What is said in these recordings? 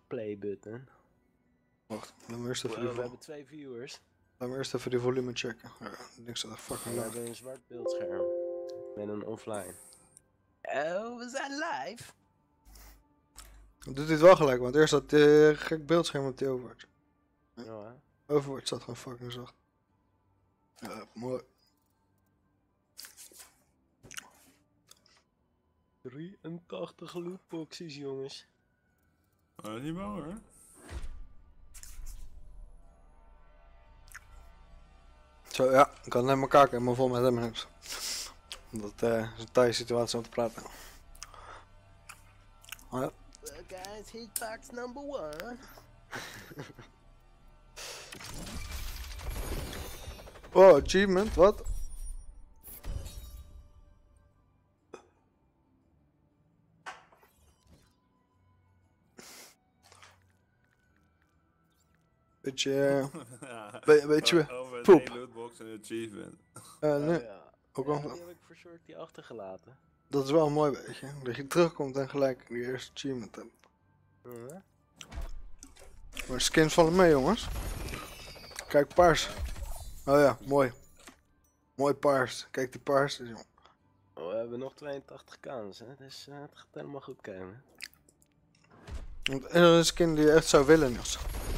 play button. Wacht, laat me eerst even, Wow, we hebben 2 viewers. laat me eerst even die volume checken. Ja, niks dat fucking We laag. hebben een zwart beeldscherm. Met een offline. Oh, we zijn live! Dan doet hij het wel gelijk, want eerst dat gek beeldscherm op die Overwatch. Ja, Overwatch staat gewoon fucking zacht. Ja, mooi. 83 lootboxes, jongens. Niet bang hoor. Zo, ja, ik kan net mijn kaak helemaal vol met M&M's. Dat is een taaie situatie om te praten. Oh, ja. Well guys, hitbox number 1. Oh, achievement, wat? Beetje, beetje poep. Lootbox en achievement. Nee, Ja. ook Ja, wel. die heb ik voor Shorty achtergelaten. Dat is wel een mooi beetje. Dat je terugkomt en gelijk die eerste achievement hebt. Maar de skins vallen mee, jongens. Kijk, paars. Oh ja, mooi. Mooi paars. Kijk die paars, jongen. Oh, we hebben nog 82 kansen, dus het gaat helemaal goed komen. En een skin die je echt zou willen, Niels.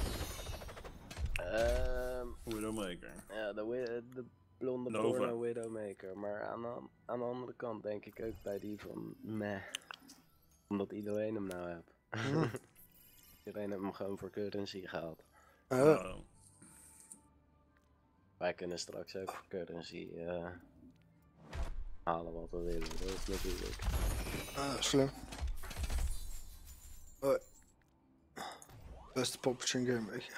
Widowmaker. Ja, de blonde Nova. porno Widowmaker. Maar aan de andere kant denk ik ook bij die van meh. Omdat iedereen hem nou heeft. Iedereen heeft hem gewoon voor currency gehaald. Oh. Wij kunnen straks ook voor currency halen wat we willen. Dat is natuurlijk. Slim. Hoi. Beste poppetje in game, weet je.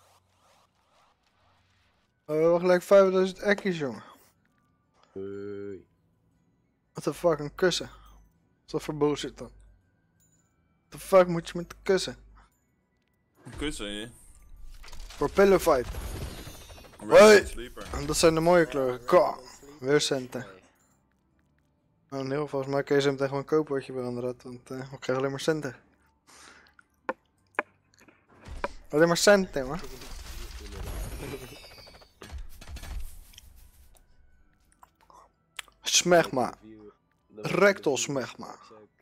We hebben gelijk 5000 ekkies, jongen. Hoi. Wat de fuck, een kussen. Wat is dat voor bullshit dan? What the fuck moet je met de kussen? Een kussen je. Voor pillow fight. Red Sleeper. En dat zijn de mooie kleuren. Ka. Weer centen. Nou, nee, volgens mij kun je ze hem tegen een kopen wat je veranderd had, want we krijgen alleen maar centen. Alleen maar centen, man. Smegma. Rectal smegma.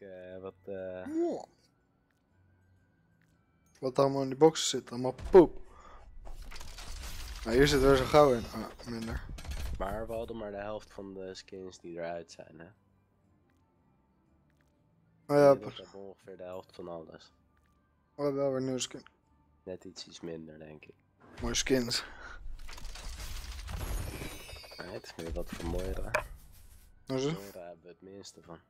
Wat allemaal in die boxen zit, allemaal poep. Nou, hier zit er zo gauw in. Minder. Maar we hadden maar de helft van de skins die eruit zijn, hè? Oh ja, Dat is ongeveer de helft van alles. we hebben wel weer nieuwe skin. Net iets minder, denk ik. Mooie skins. Nee, het is meer wat voor Moira. Wat is het? Moira hebben we het minste van.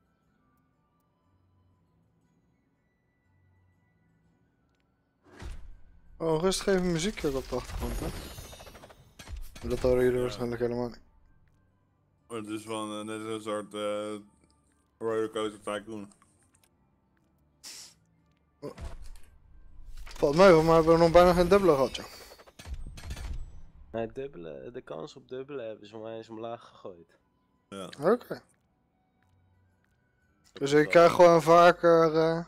Oh, rustig even muziekje ook op de achtergrond, hè? Maar dat horen jullie waarschijnlijk helemaal niet. Het is van net een soort rollercoaster tycoon. Valt mee, maar we hebben nog bijna geen dubbele gehad, joh. Nee, de kans op dubbele hebben ze mij eens omlaag gegooid. Ja. Oké. Dus je krijgt gewoon vaker...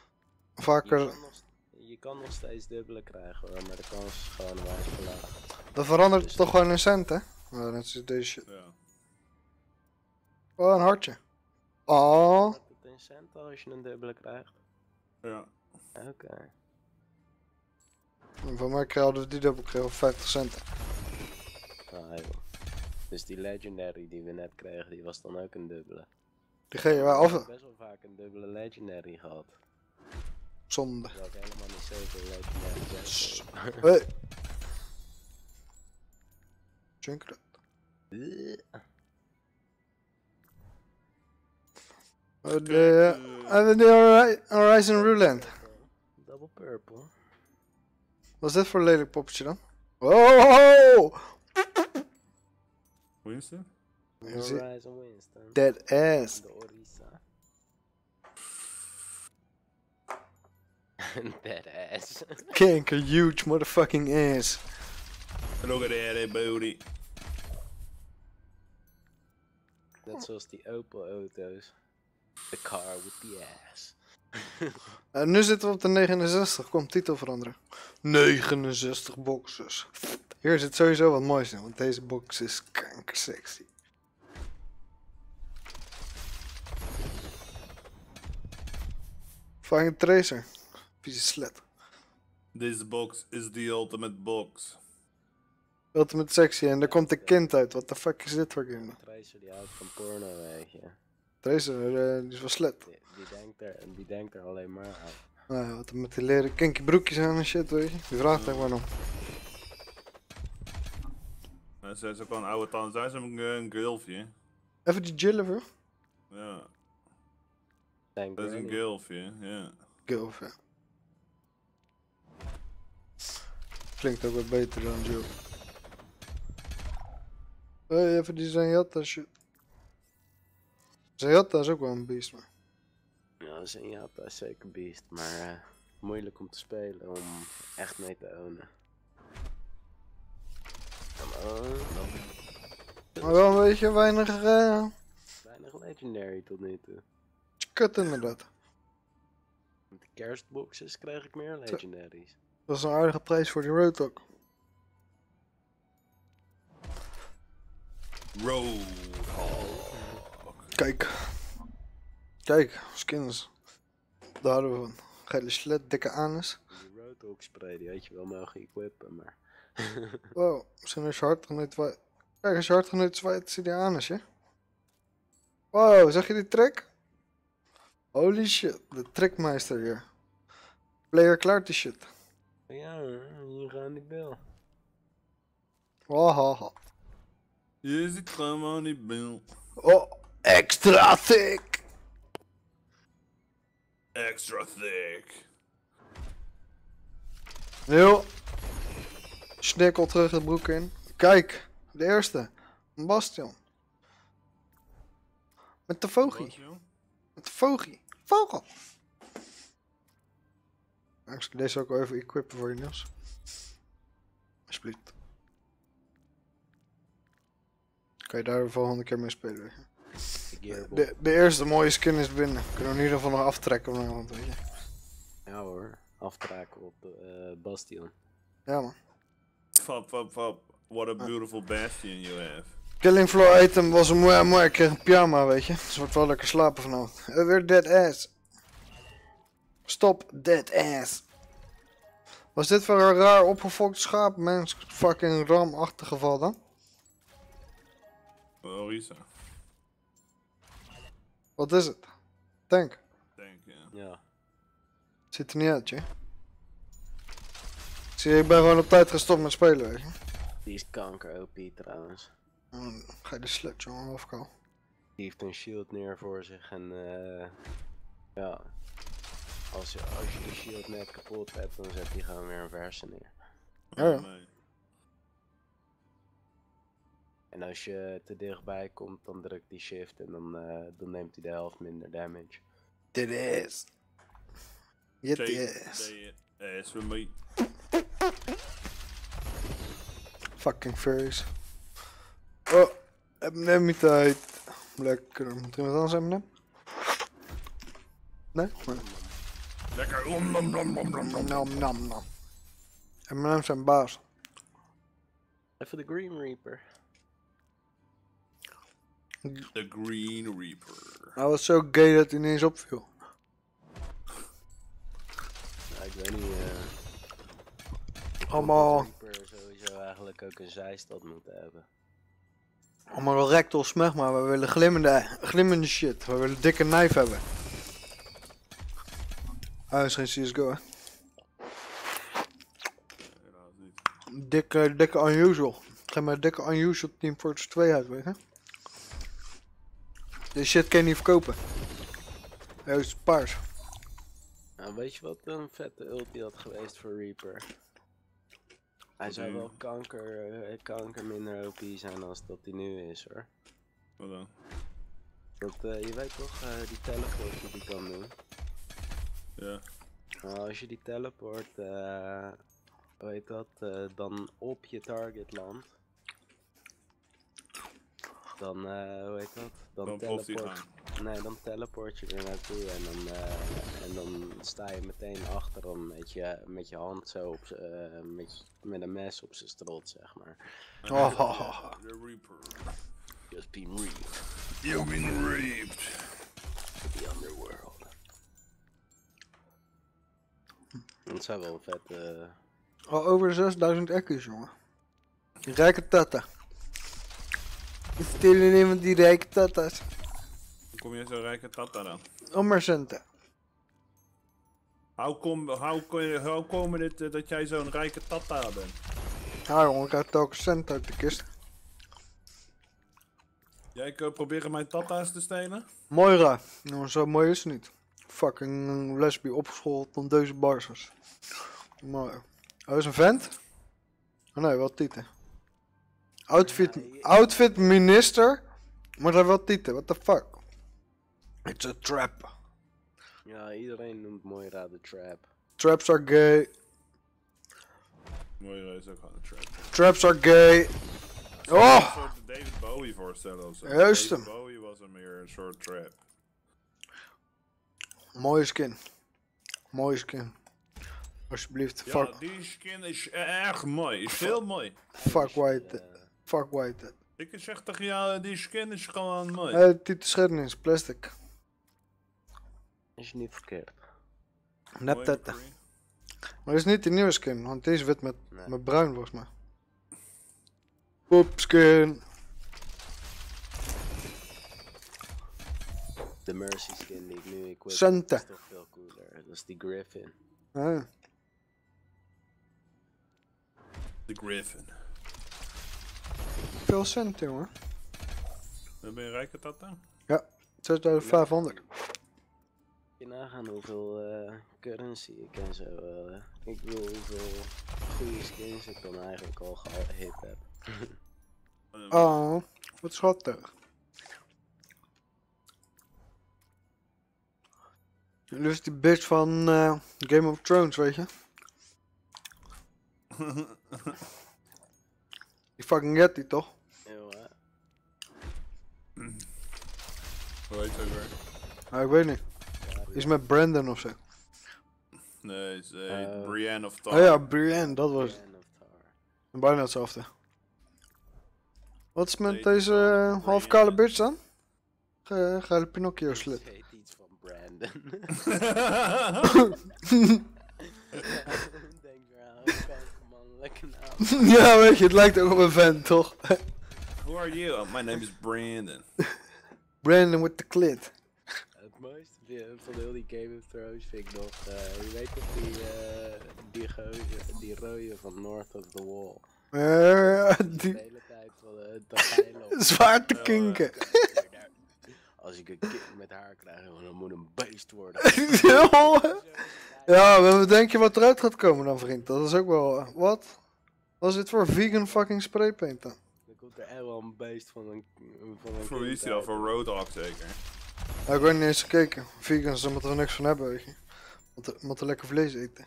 Je kan nog steeds dubbele krijgen hoor, maar de kans is gewoon wijs verlaagd. Dat verandert het toch gewoon in cent, hè? Nou, dat is deze shit. Ja. Oh, een hartje. Oh. Gaat het in centen als je een dubbele krijgt? Ja. Oké. Van mij hadden we die dubbel gekregen voor 50 cent. Ah, joh. Dus die legendary die we net kregen, die was dan ook een dubbele. Die geef je wel Ik heb af. best wel vaak een dubbele legendary gehad. Zonde. Terwijl ik helemaal niet zoveel legendary heb. Hey. Junkrat. De Horizon Ruland. Double purple. Wat is dit voor een lelijk poppetje dan? Oh! Winston? Horizon Winston. Dead ass. De Orisa. Dead ass. Kanker huge motherfucking ass. Look at that booty. Net zoals die Opel auto's. The car with the ass. En nu zitten we op de 69. Kom, titel veranderen. 69 boxes. Hier zit sowieso wat moois in, want deze box is kankersexy. Flying Tracer. Vieze slet. This box is the ultimate box. Ultimate sexy en daar komt een kind uit. Wat de fuck is dit voor game? Tracer die houdt van porno, weet je. Tracer, die is wel slet. Die denkt er alleen maar aan. Nou ja, wat er met die leren kinky broekjes aan en shit, weet je. Die vraagt er gewoon om. Ze is ook wel een oude tand. Zij is een gilfje. Even die chillen, bro. Ja, Denk dat is een niet. gilfje, ja. Gilf, ja. Klinkt ook wat beter dan Jill. Hey, even die Zenyatta shit. Zenyatta is ook wel een beest, man. Ja, Zenyatta is zeker beest, maar moeilijk om te spelen, om echt mee te ownen. Maar wel een beetje weinig Weinig legendary tot nu toe. kut inderdaad. Met de kerstboxes krijg ik meer legendaries. Dat is een aardige prijs voor die Roadhog. Kijk. Kijk, skins. Daar hadden we van. Gele slet, dikke anus. Die Roadhog spray die had je wel mogen equippen, maar... Wow, misschien als je hard genoeg zwaait. Kijk, als je hard genoeg zwaait, zie je die anus, hè? Wow, zag je die trick? Holy shit, de trickmeister hier. Player klaart die shit. Ja, hier gaan die bel. Wahaha. Je zit gewoon niet bil. Oh, extra thick. Extra thick. Heel. Snikkel terug de broek in. Kijk, de eerste. Een Bastion. Met de vogie. Met de vogie. Vogel. Ik zal deze ook wel even equippen voor je, Niels. Alsjeblieft. Kan je daar de volgende keer mee spelen, weet je. De gearbox. De eerste mooie skin is binnen. Kunnen we in ieder geval nog aftrekken vanavond, weet je. Ja hoor, aftraken op Bastion. Ja man. Fap, fap, fap. What a beautiful bastion you have. Killing floor item was een mooi. Ik kreeg een pyjama, weet je. Dus wordt wel lekker slapen vanavond. Weer dead ass. Stop dead ass. Was dit voor een raar opgefokt schaap? Mens fucking ramachtig geval dan? Orisa, Wat is het? Tank. denk je. Ja. Ziet er niet uit, je. Zie je, ik ben gewoon op tijd gestopt met spelen, weet je. Die is kanker OP trouwens. Dan ga je de slut, jongen, afkou. Die heeft een shield neer voor zich en ja. Als je die shield net kapot hebt, dan zet hij gewoon weer een verse neer. Ja, ja. Nee. En als je te dichtbij komt, dan drukt hij shift en dan neemt hij de helft minder damage. Dit is. Dit Take is. the ass from me. Fucking furries. Oh, neem niet tijd. Lekker. Moet er iemand anders hebben? Nee? Nee. Lekker. Nam nam nam. M&M's zijn baas. Even de Green Reaper. The Green Reaper. Hij was zo gay dat hij niet eens opviel. Nou, ik weet niet. Allemaal, Reaper sowieso eigenlijk ook een zijstad moeten hebben. allemaal rectal smeg, maar we willen glimmende shit. We willen dikke knife hebben. Hij is geen CSGO, hè. Helaas niet. Dikke unusual. Geef maar dikke unusual Team Fortress 2 uit, weet je. Deze shit kan je niet verkopen. Juist paars. Nou, weet je wat een vette ulti had geweest voor Reaper? Hij zou wel kanker minder OP zijn als dat hij nu is hoor. Wat dan? Dat, je weet toch, die teleport die hij kan doen. Ja. Nou, als je die teleport, hoe heet dat, dan op je target landt. Dan, hoe heet dat? Dan Dan ploft hij teleport. gaan. Nee, dan teleport je er naartoe en dan sta je meteen achter hem met je hand zo op met een mes op zijn strot, zeg maar. Oh. De Reaper. Just been reaped. You've been raped. The underworld. Dat zou wel vet. Al over de 6000 accu's, jongen. Die rijke tata. Ik stelen iemand die rijke tata's. Hoe kom je zo rijke tata dan? Om maar centen. Hoe komen dit dat jij zo'n rijke tata bent? Ja, jongen, ik krijg telkens cent uit de kist. Jij kan proberen mijn tata's te stelen? Moira. Nou, zo mooi is het niet. Fucking lesbi opgeschoold om deze barsers. Maar. Oh, is een vent? Oh nee, wel tieten. Outfit minister? Maar hij wel tieten, what the fuck? It's a trap. Ja, iedereen noemt Moira de trap. Traps are gay. Mooi is ook gewoon een trap. Traps are gay. Oh! Een soort David Bowie voorstellen of zo. Juist David hem. Bowie was een meer een soort trap. Mooie skin. Mooie skin. Alsjeblieft. Ja, Fuck. die skin is erg mooi. Is veel mooi. Fuck white. Fuck white. Ik zeg tegen jou, die skin is gewoon mooi. Tieten schedden is plastic. Is niet verkeerd. Nep Mooi, tetten. McCree. Maar dit is niet die nieuwe skin, want deze wit met Nee. bruin volgens mij. Poep skin. De Mercy skin die ik nu equip Centen. is toch veel cooler. Dat is die Griffin. Ah, De Griffin. veel cent, jongen. Ben je rijke tata? 6500. Je nagaan hoeveel currency ik en zo. Ik bedoel hoeveel goede skins ik dan eigenlijk al gehit heb. Oh, wat schattig. Dus die bitch van Game of Thrones, weet je? Die fucking Yeti, toch? Eeuw, hè? Hoe heet ze ook weer? Ah, ik weet niet. Iets met Brandon of zo. Nee, het is Brienne of Tar. Oh ja, Brienne, dat was het. Brienne of Tar. Bijna hetzelfde. Wat is met Nee, deze Brienne. halfkale bitch dan? Geile Pinocchio Het slit. heet iets van Brandon. Denk eraan, man, lekker naam. Ja, weet je, het lijkt ook op een vent, toch? Who are you? Oh, my name is Brandon. Brandon with the clit. Het mooiste van heel die Game of Thrones vind ik nog, je weet toch die rode van North of the Wall. Die De hele tijd van de pijlen. zwaar te kinken. Als ik een kind met haar krijg, dan moet een beest worden. Ja, maar denk je wat eruit gaat komen dan, vriend? Dat is ook wel... wat? Wat is dit voor vegan fucking spraypaint dan? Dan komt er echt wel een beest van een Voor wie is die dan? Voor Roadhog zeker? Ja, ik weet niet eens gekeken. Vegans, daar moeten we niks van hebben, weet je. Moeten lekker vlees eten.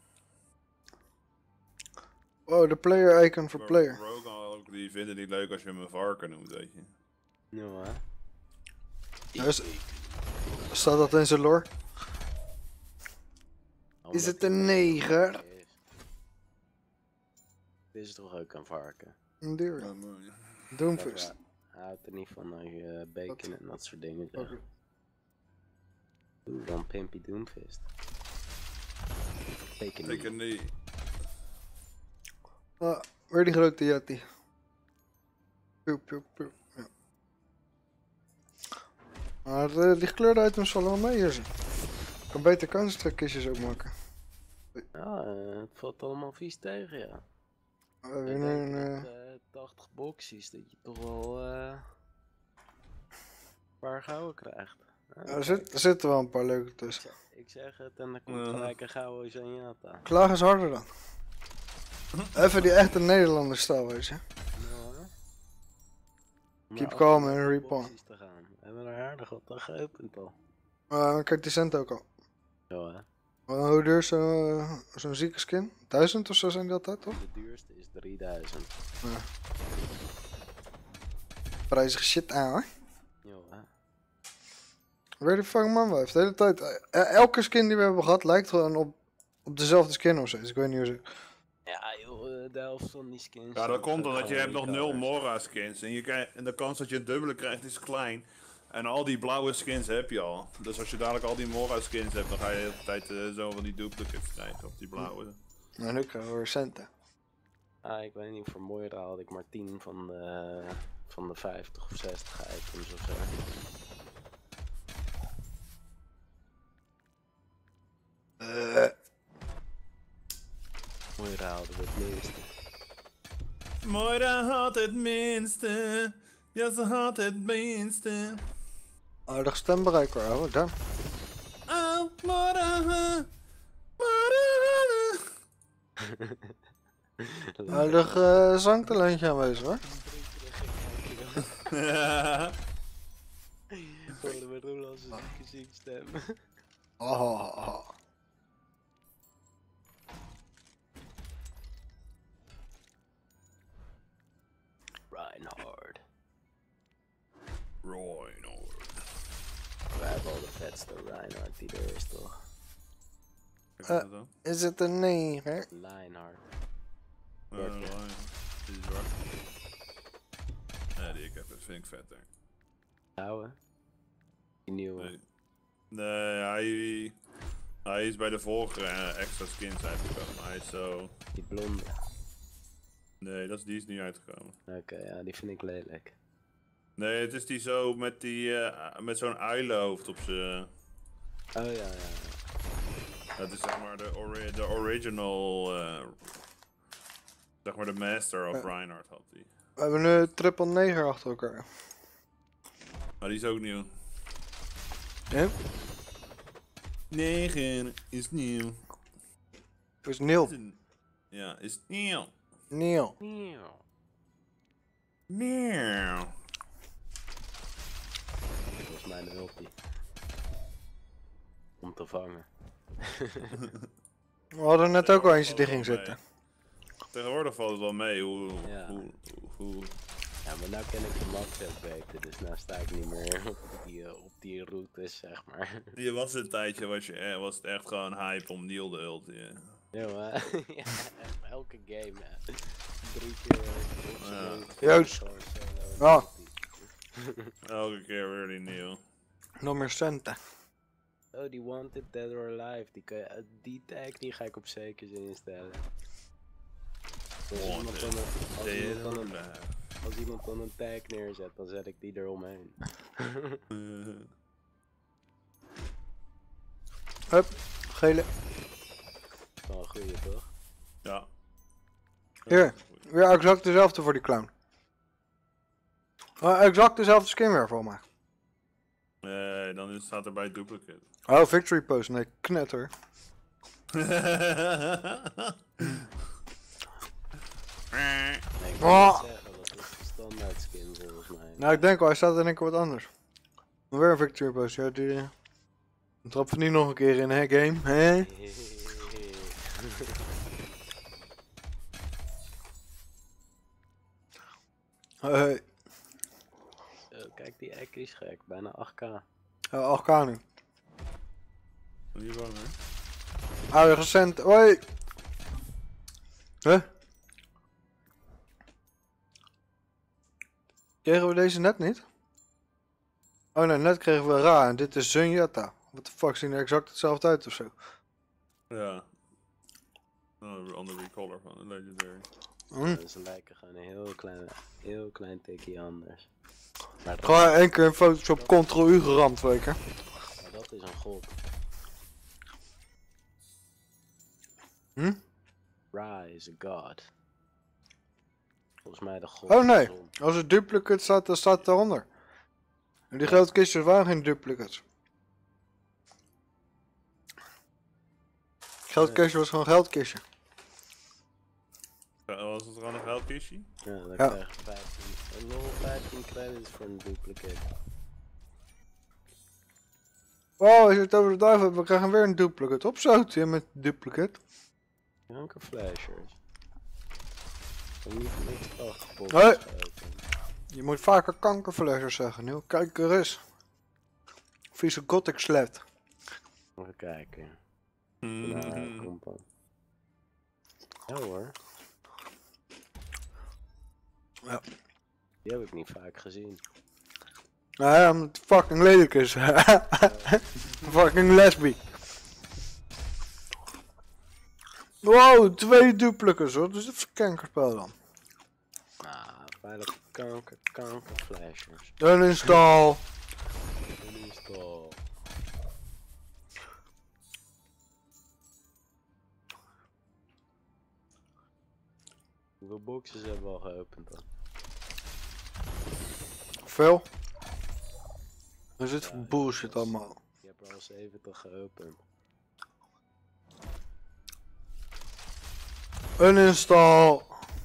Oh, de player icon voor player. Roadhog, die vinden het niet leuk als je hem een varken noemt, weet je. Ja, hè? Ja, staat dat in zijn lore? Omdat Is het hij een neger? is. Dit is toch ook een varken? Een dier. Ja, mooi. Doomfist. Hij houdt er niet van als je bacon en dat soort dingen zegt. Oké. Oeh, dan Pimpy Doomfist. Teken Ik niet. Ah, weer die grote Yeti. Poep, poep, poep. Ja. Maar die gekleurde items vallen wel mee hier zo. Ik kan beter Counter-Strike kistjes ook maken. Ja, het valt allemaal vies tegen, ja. Weer Ik denk een, dat 80 boxies, dat je toch wel een paar gouden krijgt. Ja, er zitten wel een paar leuke tussen. ik zeg het en dan komt gelijk een gouden Zenyatta. Klaag is harder dan. Even die echte Nederlanders stijl, weet je. Ja, hè? Maar Keep als calm we and naar de repawn. boxies te gaan, we hebben er aardig wat aan geopend al. Kijk die cent ook al. Zo, hè. Hoe duur is zo'n zieke skin? 1000 of zo zijn die altijd, toch? De duurste is 3000. Prijzige shit aan, hoor. Jo, hè. Where the fuck man wijf? De hele tijd. Elke skin die we hebben gehad lijkt gewoon op dezelfde skin of zo. Dus ik weet niet hoe ze. Ja joh, de helft van die skins. Ja, dat zijn komt omdat je gewoon hebt nog 0 recolors. Mora skins. En de kans dat je een dubbele krijgt is klein. En al die blauwe skins heb je al. Dus als je dadelijk al die Mora skins hebt, dan ga je de hele tijd zo van die duplicates krijgen. Of die blauwe. Nou, nu krijgen we weer centen. Ah, ik weet niet, voor Moira had ik maar 10 van de 50 of 60 items of zo. Moira hadden we het meeste. Moira had het minste. Ja, ze had het minste. Aardig stembereik hoor, ouwe. Daar. Oh, Moira. Moira. Aardig zangtalentje aanwezig hoor. Horen we Roel als een ziekstem. Oh. Reinhard. Reinhard. Wij hebben al de vetste Reinhard die er is toch? Is het een neger? Lionheart. Die is waar. Ja, die ik heb, dat vind ik vetter. Ouwe. Die nieuwe. Nee, hij is bij de vorige extra skins uitgekomen. Hij is zo... Die blonde. Nee, die is niet uitgekomen. Oké, ja, die vind ik lelijk. Nee, het is die zo met met zo'n uilenhoofd op zijn... Oh ja. Dat is zeg maar de original... zeg maar de master of Reinhardt had die. We hebben nu triple neger achter elkaar. Maar die is ook nieuw. Ja? 9 is nieuw. Het is nil. Ja, is nieuw. Nil. Nieuw. Nieuw. Dat was mijn ulti. Om te vangen. We hadden net ook al eentje die ging zitten. Tegenwoordig valt het wel mee Ja. hoe... Ja, maar nou ken ik de mapset beter, dus nou sta ik niet meer op die routes, zeg maar. Je was een tijdje, was het echt gewoon hype om Neil de ult. Ja. Ja, maar ja, echt elke game, ja. 3 keer Juist. Ja. Elke keer weer die Neil. Nog meer centen. Oh, die Wanted Dead or Alive, die tag die ga ik op zekers instellen. Als iemand dan een tag neerzet, dan zet ik die eromheen. Hup, gele. Wel een goeie toch? Ja. Hier, weer exact dezelfde voor die clown. Exact dezelfde skin weer voor mij. Nee, dan staat er bij duplicate. Oh, victory post. Nee, knetter. Nee, ik Oh. kan niet zeggen, dat is de standaard skin volgens mij. Nou, ik denk al, hij staat in één keer wat anders. Weer een victory post. Ja, die... Trap van die nog een keer in, hè, game? Hè? Hey. Zo, kijk die ek is gek, bijna 8k. 8k nu. Niet bang, hè? Oude recent. Hoi! Huh? Kregen we deze net niet? Oh nee, net kregen we Ra en dit is Zenyatta. What the fuck, zien er exact hetzelfde uit ofzo? Ja. Oh, andere recolor van de legendary. Ja, ze lijken gewoon een heel klein tikje anders. Maar Gewoon één keer in Photoshop Ctrl-U geramd, weet je. maar dat is een god. Hm? Ra is a god. Volgens mij de god. Oh van de nee, zon. als het duplicate staat, dan staat het daaronder. En die geldkistjes waren geen duplicates. Geldkistje was gewoon een geldkistje. Was het gewoon een geldkistje? Ja, dan Ja. krijg je 15, nog 15 credits voor een duplicate. Oh, als je het over de duivel hebt, we krijgen weer een duplicate. Op zout, met duplicate. Welke flashers? Ik heb niet niks afgepot. Hey. Je moet vaker kankerflashers zeggen, nu. Kijk er eens. Vieze gothic slet. Even kijken. Mhm. Nou, komt dan. Ja hoor. Ja. Die heb ik niet vaak gezien. Nou ja, omdat het fucking lelijk is. Fucking lesbi. Wow, 2 duplicates hoor. Dus dat is een kankerspel dan. Veilig kankerflashers. Uninstall. Uninstall. Hoeveel boxes hebben we al geopend dan? Veel. Wat is dit voor Ja, bullshit dat is- allemaal? Je hebt er al 70 geopend. Uninstall.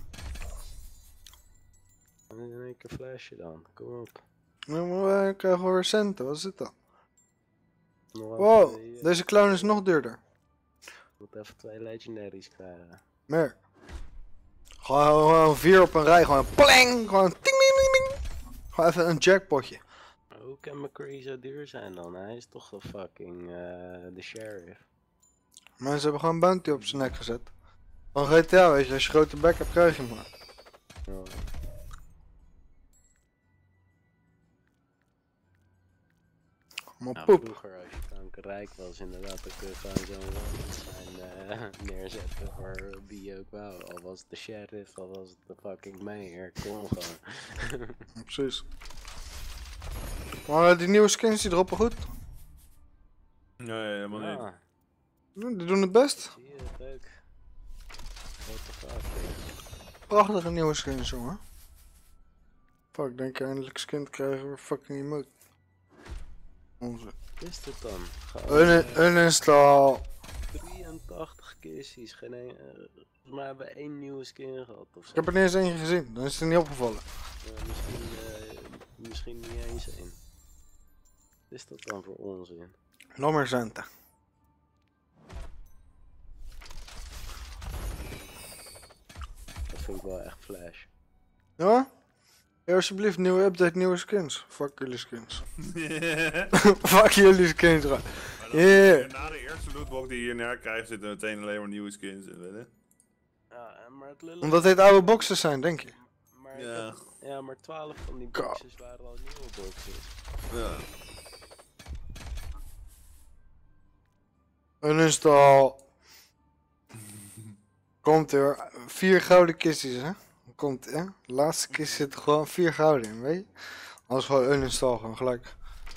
In één keer flashje dan, kom op. Nu krijgen we weer centen, wat is dit dan? Nog wel Wow, twee, deze clown is nog duurder. moet even 2 legendaries krijgen. Meer. Gewoon 4 op een rij, gewoon pling! Gewoon ting ding ding ding. Gewoon even een jackpotje. Maar hoe kan McCree zo duur zijn dan? Hij is toch de fucking de sheriff. Mensen hebben gewoon bounty op zijn nek gezet. Van GTA weet je, als je grote bek hebt krijg je hem maar. Oh. Maar Nou, poep. vroeger als je kankerrijk was inderdaad, dan kun je gewoon zo'n zijn neerzetten voor wie je ook wou. Al was het de sheriff, al was het de fucking mayor, kon gewoon. Precies. Maar die nieuwe skins die droppen goed. Nee, helemaal niet. Ah, Die doen het best. zie je het ook. What the fuck. Prachtige nieuwe skins jongen. Fuck, denk je eindelijk skin te krijgen weer fucking emote. Onze. Wat is dit dan? Gewoon, Uninstall. 83 kissies, geen een, volgens mij hebben we 1 nieuwe skin gehad of zo. Ik heb er niet eens eentje gezien, dan is het niet opgevallen. Misschien niet eens 1. Wat is dat dan voor onzin? Nog meer centen. Dat vind ik wel echt flash. Ja? Ja, alsjeblieft, nieuwe update, nieuwe skins. Fuck jullie skins. Fuck jullie skins, man. Yeah. Na de eerste lootbox die je hierna krijgt, zitten meteen alleen maar nieuwe skins in, weet je? Ja, maar het lullig... Omdat dit oude boxes zijn, denk je? Maar Ja. ja, maar 12 van die Ka- boxes waren al nieuwe boxes. Ja. Uninstall. Komt er 4 gouden kistjes, hè? Komt, hè? De laatste kist zit er gewoon 4 gouden in, weet je? Anders gewoon uninstall, gewoon gelijk.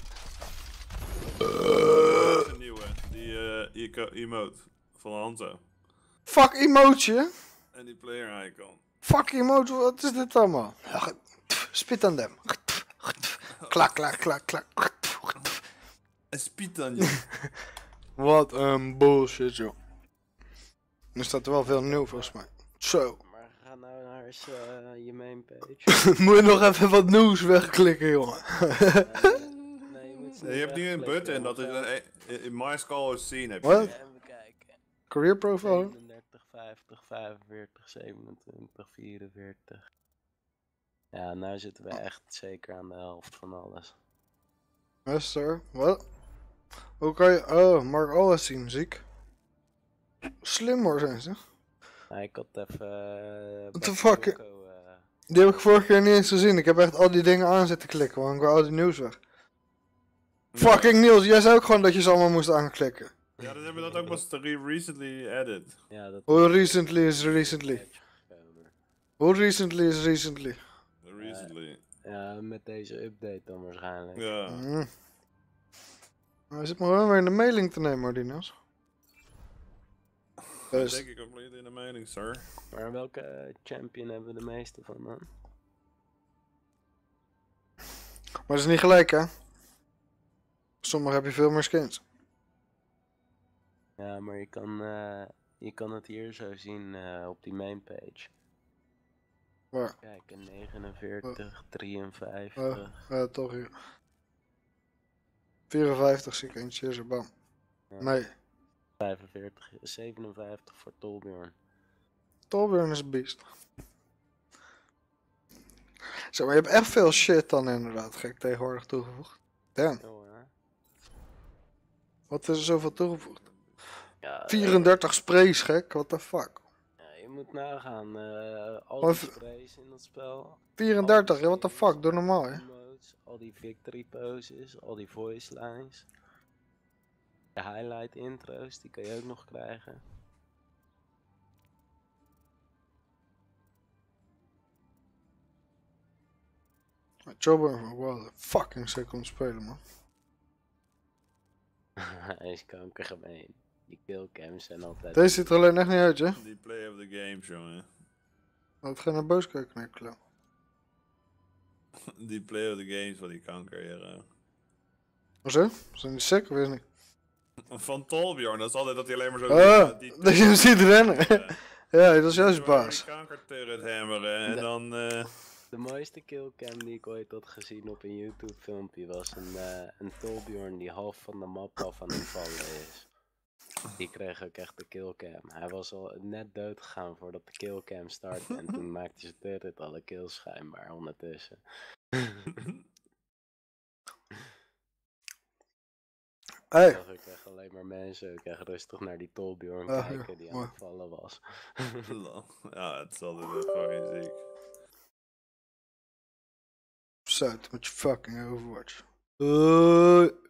Een nieuwe, die emote van Hanzo. Fuck emoji, En die player icon. fuck emoji, wat is dit allemaal? Spit aan them. Klak, klak, klak, klak. En speed dan je. Wat een bullshit, joh. Nu staat er wel veel nieuw, volgens mij. Zo. Maar ga nou naar eens, je main page. Moet je nog even wat nieuws wegklikken, jongen. Nee, je moet ze Nee, je hebt nu een wegklikken, button en dat is want, in My Skull Scene heb je. Wat? die. even kijken. Career profile? 37, 50, 45, 27, 44. Ja, nou zitten we echt zeker aan de helft van alles. Master, wat? Hoe kan je... Oh, Mark alles zien, ziek. Slim hoor zijn ze. Nou, ik had even... What the Bakkie fuck? Bokko, Die heb ik vorige keer niet eens gezien. Ik heb echt al die dingen aan zitten klikken, want ik wou al die nieuws weg. Fucking Niels, jij zei ook gewoon dat je ze allemaal moest aanklikken. Ja, dan hebben we dat ook pas recently added. ja, dat Hoe recently is recently? patch gekomen. Hoe recently is recently? Recently. Ja, met deze update dan waarschijnlijk. Ja. Nou, hij zit maar wel weer in de mailing te nemen hoor, die Niels. Dat Dus, denk ik compleet in de mening, sir. Maar welke champion hebben we de meeste van dan? maar dat is niet gelijk hè? Sommige heb je veel meer skins. Ja, maar je kan het hier zo zien op die main page. Waar? Kijk, een 49, 53. Toch hier. 54 zie ik eentje, zo bam. Ja. Nee, 45, 57 voor Torbjorn. Torbjorn is een beest. Zo, maar je hebt echt veel shit dan inderdaad, gek tegenwoordig toegevoegd. Damn. Oh, hè? Wat is er zoveel toegevoegd? Ja, 34 sprays, gek. What the fuck? ja, je moet nagaan, al Maar die v- sprays in dat spel. 34, ja, what the fuck? Doe normaal, hè? Emotes, al die victory poses, al die voice lines. De highlight intro's, die kan je ook nog krijgen. Jobber, wel fucking sick om te spelen, man. Hij is kankergemeen. Die killcams zijn altijd... Deze ziet er alleen echt niet uit, hè? Die play of the games, jongen. Laat ga naar boos kijken, nee, klauw. Die play of the games van die kanker hier. Hoezo? Zijn die sick of is niet? Van Torbjorn, dat is altijd dat hij alleen maar zo... Ah, dat je hem ziet rennen. Ja, dat is juist Die baas. kanker turret hammeren en dan... De mooiste killcam die ik ooit had gezien op een YouTube filmpje was een Torbjorn die half van de map af aan het vallen is. Die kreeg ook echt de killcam. Hij was al net dood gegaan voordat de killcam startte en toen maakte zijn turret alle kills schijnbaar ondertussen. Hey. Zag ik echt alleen maar mensen ook echt rustig naar die Torbjorn Ah, kijken ja, die aan mooi. het vallen was. Ja, het is altijd echt fucking ziek. Zuid met je fucking Overwatch.